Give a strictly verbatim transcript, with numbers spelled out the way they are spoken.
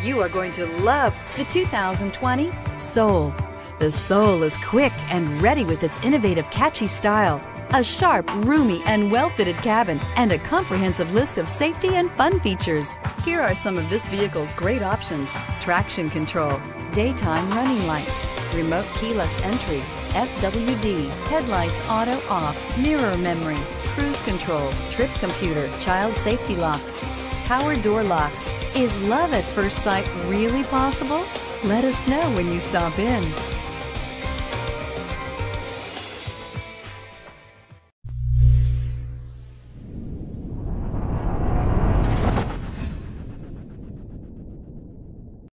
You are going to love the two thousand twenty Soul. The Soul is quick and ready with its innovative, catchy style, a sharp, roomy, and well-fitted cabin, and a comprehensive list of safety and fun features. Here are some of this vehicle's great options: traction control, daytime running lights, remote keyless entry, F W D, headlights auto off, mirror memory, cruise control, trip computer, child safety locks, power door locks. Is love at first sight really possible? Let us know when you stop in.